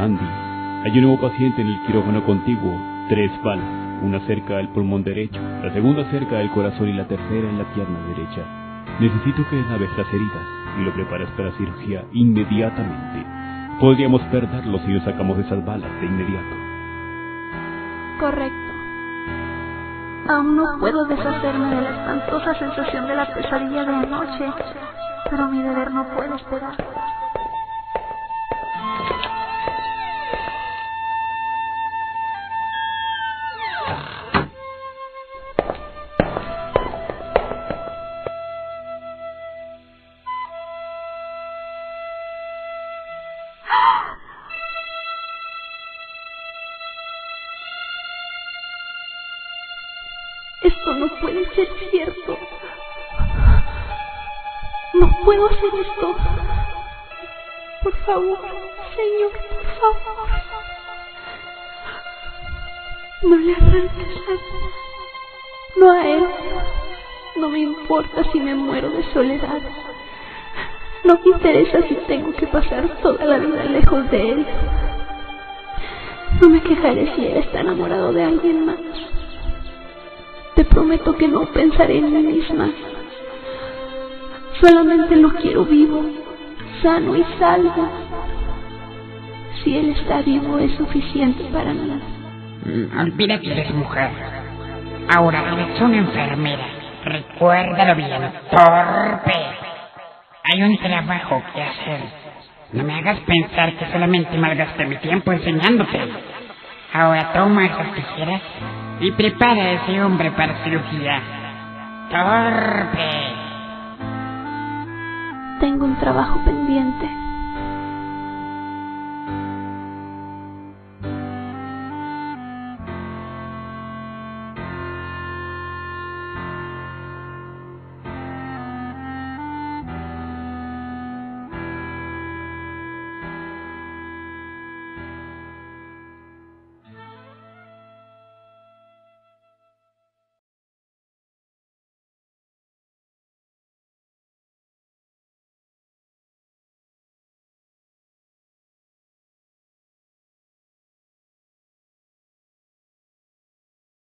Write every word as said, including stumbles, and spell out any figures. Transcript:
Andy, hay un nuevo paciente en el quirófano contiguo. Tres balas, una cerca del pulmón derecho, la segunda cerca del corazón y la tercera en la pierna derecha. Necesito que desnaves las heridas y lo prepares para la cirugía inmediatamente. Podríamos perderlo si lo sacamos de esas balas de inmediato. Correcto. Aún no puedo deshacerme de la espantosa sensación de la pesadilla de anoche, pero mi deber no puede esperar. Esto no puede ser cierto. No puedo hacer esto. Por favor, Señor, por favor. No le arranques a... No a él. No me importa si me muero de soledad. No me interesa si tengo que pasar toda la vida lejos de él. No me quejaré si él está enamorado de alguien más. Te prometo que no pensaré en mí misma. Solamente lo quiero vivo, sano y salvo. Si él está vivo es suficiente para mí. Mm, olvida que eres mujer. Ahora eres una enfermera. Recuérdalo bien, torpe. Hay un trabajo que hacer. No me hagas pensar que solamente malgasté mi tiempo enseñándote. Ahora toma esas tijeras y prepara a ese hombre para cirugía. ¡Torpe! Tengo un trabajo pendiente.